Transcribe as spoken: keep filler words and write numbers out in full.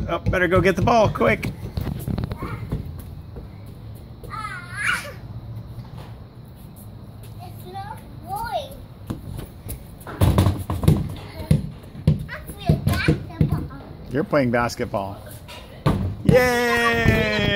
Oh, better go get the ball, quick. It's not going. You're playing basketball. Yay!